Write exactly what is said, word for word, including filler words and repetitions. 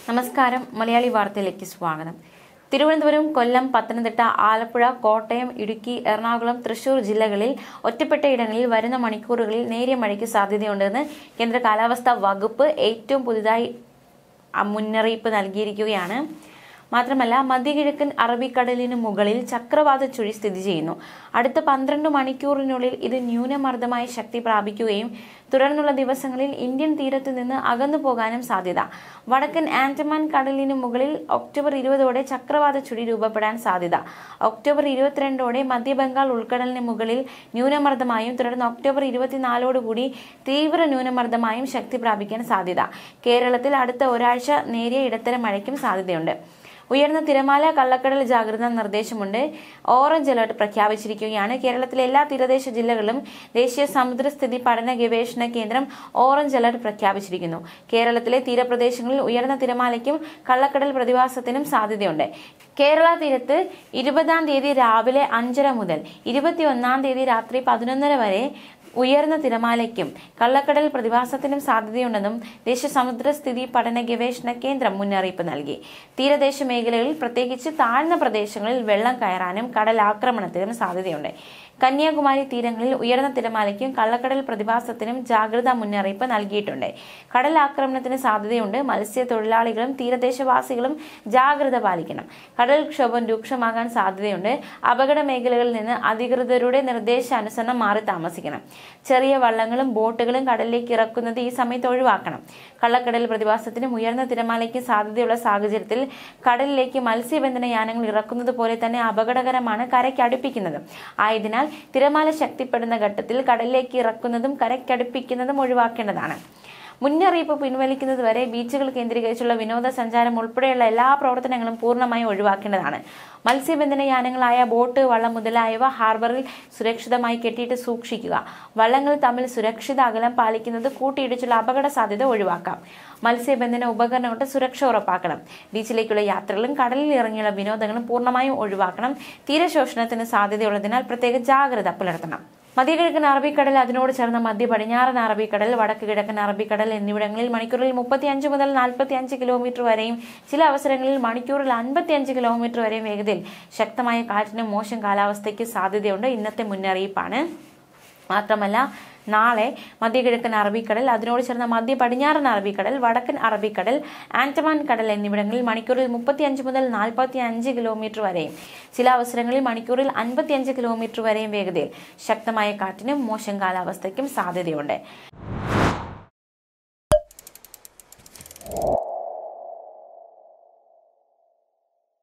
നമസ്കാരം. മലയാളി വാർത്തയിലേക്ക് സ്വാഗതം. തിരുവനന്തപുരം, കൊല്ലം, പത്തനംതിട്ട, ആലപ്പുഴ, കോട്ടയം, ഇടുക്കി, എറണാകുളം, തൃശൂർ ജില്ലകളിൽ ഒറ്റപ്പെട്ടയിടങ്ങളിൽ വരുന്ന മണിക്കൂറുകളിൽ നേരിയ മഴയ്ക്ക് സാധ്യതയുണ്ടെന്ന് കേന്ദ്ര കാലാവസ്ഥാ വകുപ്പ് ഏറ്റവും പുതുതായി മുന്നറിയിപ്പ് നൽകിയിരിക്കുകയാണ്. മാത്രമല്ല, മധ്യകിഴക്കൻ അറബിക്കടലിന് മുകളിൽ ചക്രവാത ചുഴി സ്ഥിതി ചെയ്യുന്നു. അടുത്ത പന്ത്രണ്ട് മണിക്കൂറിനുള്ളിൽ ഇത് ന്യൂനമർദ്ദമായി ശക്തി പ്രാപിക്കുകയും തുടർന്നുള്ള ദിവസങ്ങളിൽ ഇന്ത്യൻ തീരത്ത് നിന്ന് അകന്നു പോകാനും സാധ്യത. വടക്കൻ ആൻഡമാൻ കടലിന് മുകളിൽ ഒക്ടോബർ ഇരുപതോടെ ചക്രവാത ചുഴി രൂപപ്പെടാൻ സാധ്യത. ഒക്ടോബർ ഇരുപത്തിരണ്ടോടെ മധ്യബംഗാൾ ഉൾക്കടലിന് മുകളിൽ ന്യൂനമർദ്ദമായും തുടർന്ന് ഒക്ടോബർ ഇരുപത്തിനാലോടുകൂടി തീവ്ര ന്യൂനമർദ്ദമായും ശക്തി പ്രാപിക്കാൻ സാധ്യത. കേരളത്തിൽ അടുത്ത ഒരാഴ്ച നേരിയ ഇടത്തരം മഴയ്ക്കും സാധ്യതയുണ്ട്. ഉയർന്ന തിരമാല, കള്ളക്കടൽ ജാഗ്രതാ നിർദ്ദേശമുണ്ട്. ഓറഞ്ച് അലർട്ട് പ്രഖ്യാപിച്ചിരിക്കുകയാണ്. കേരളത്തിലെ എല്ലാ തീരദേശ ജില്ലകളിലും ദേശീയ സമുദ്രസ്ഥിതി പഠന ഗവേഷണ കേന്ദ്രം ഓറഞ്ച് അലർട്ട് പ്രഖ്യാപിച്ചിരിക്കുന്നു. കേരളത്തിലെ തീരപ്രദേശങ്ങളിൽ ഉയർന്ന തിരമാലയ്ക്കും കള്ളക്കടൽ പ്രതിഭാസത്തിനും സാധ്യതയുണ്ട്. കേരള തീരത്ത് ഇരുപതാം തീയതി രാവിലെ അഞ്ചര മുതൽ ഇരുപത്തിയൊന്നാം തീയതി രാത്രി പതിനൊന്നര വരെ ഉയർന്ന തിരമാലയ്ക്കും കള്ളക്കടൽ പ്രതിഭാസത്തിനും സാധ്യതയുണ്ടെന്നും ദേശീയ സമുദ്രസ്ഥിതി പഠന ഗവേഷണ കേന്ദ്രം മുന്നറിയിപ്പ് നൽകി. തീരദേശ മേഖലകളിൽ, പ്രത്യേകിച്ച് താഴ്ന്ന പ്രദേശങ്ങളിൽ വെള്ളം കയറാനും കടലാക്രമണത്തിനും സാധ്യതയുണ്ട്. കന്യാകുമാരി തീരങ്ങളിൽ ഉയർന്ന തിരമാലയ്ക്കും കള്ളക്കടൽ പ്രതിഭാസത്തിനും ജാഗ്രതാ മുന്നറിയിപ്പ് നൽകിയിട്ടുണ്ട്. കടലാക്രമണത്തിന് സാധ്യതയുണ്ട്. മത്സ്യത്തൊഴിലാളികളും തീരദേശവാസികളും ജാഗ്രത പാലിക്കണം. കടൽക്ഷോഭം രൂക്ഷമാകാൻ സാധ്യതയുണ്ട്. അപകട മേഖലകളിൽ നിന്ന് അധികൃതരുടെ നിർദ്ദേശാനുസരണം മാറി താമസിക്കണം. ചെറിയ വള്ളങ്ങളും ബോട്ടുകളും കടലിലേക്ക് ഇറക്കുന്നത് ഈ സമയത്ത് ഒഴിവാക്കണം. കള്ളക്കടൽ പ്രതിഭാസത്തിനും ഉയർന്ന തിരമാലയ്ക്കും സാധ്യതയുള്ള സാഹചര്യത്തിൽ കടലിലേക്ക് മത്സ്യബന്ധന യാനങ്ങൾ ഇറക്കുന്നത് പോലെ തന്നെ അപകടകരമാണ് കരയ്ക്ക് അടുപ്പിക്കുന്നത്. ആയതിനാൽ തിരമാല ശക്തിപ്പെടുന്ന ഘട്ടത്തിൽ കടലിലേക്ക് ഇറക്കുന്നതും കരയ്ക്കടുപ്പിക്കുന്നതും ഒഴിവാക്കേണ്ടതാണ്. മുന്നറിയിപ്പ് പിൻവലിക്കുന്നതുവരെ ബീച്ചുകൾ കേന്ദ്രീകരിച്ചുള്ള വിനോദസഞ്ചാരം ഉൾപ്പെടെയുള്ള എല്ലാ പ്രവർത്തനങ്ങളും പൂർണ്ണമായും ഒഴിവാക്കേണ്ടതാണ്. മത്സ്യബന്ധന യാനങ്ങളായ ബോട്ട്, വള്ളം മുതലായവ ഹാർബറിൽ സുരക്ഷിതമായി കെട്ടിയിട്ട് സൂക്ഷിക്കുക. വള്ളങ്ങൾ തമ്മിൽ സുരക്ഷിത അകലം പാലിക്കുന്നത് കൂട്ടിയിടിച്ചുള്ള അപകട സാധ്യത ഒഴിവാക്കാം. മത്സ്യബന്ധന ഉപകരണങ്ങളുടെ സുരക്ഷ ഉറപ്പാക്കണം. ബീച്ചിലേക്കുള്ള യാത്രകളും കടലിൽ ഇറങ്ങിയുള്ള വിനോദങ്ങളും പൂർണ്ണമായും ഒഴിവാക്കണം. തീരശോഷണത്തിന് സാധ്യതയുള്ളതിനാൽ പ്രത്യേക ജാഗ്രത പുലർത്തണം. മധ്യകിഴക്കൻ അറബിക്കടൽ, അതിനോട് ചേർന്ന മധ്യ പടിഞ്ഞാറൻ അറബിക്കടൽ, വടക്ക് കിഴക്കൻ അറബിക്കടൽ എന്നിവിടങ്ങളിൽ മണിക്കൂറിൽ മുപ്പത്തി അഞ്ച് മുതൽ നാൽപ്പത്തി അഞ്ച് കിലോമീറ്റർ വരെയും ചില അവസരങ്ങളിൽ മണിക്കൂറിൽ അൻപത്തി അഞ്ച് കിലോമീറ്റർ വരെയും വേഗതയിൽ ശക്തമായ കാറ്റിനും മോശം കാലാവസ്ഥയ്ക്ക് സാധ്യതയുണ്ട്. ഇന്നത്തെ മുന്നറിയിപ്പാണ്. മാത്രമല്ല, നാളെ മധ്യകിഴക്കൻ അറബിക്കടൽ, അതിനോട് ചേർന്ന മധ്യ പടിഞ്ഞാറൻ അറബിക്കടൽ, വടക്കൻ അറബിക്കടൽ, ആൻഡമാൻ കടൽ എന്നിവിടങ്ങളിൽ മണിക്കൂറിൽ മുപ്പത്തി അഞ്ച് മുതൽ നാൽപ്പത്തി അഞ്ച് കിലോമീറ്റർ വരെയും ചില അവസരങ്ങളിൽ മണിക്കൂറിൽ അൻപത്തി അഞ്ച് കിലോമീറ്റർ വരെയും വേഗതയിൽ ശക്തമായ കാറ്റിനും മോശം കാലാവസ്ഥയ്ക്കും സാധ്യതയുണ്ട്.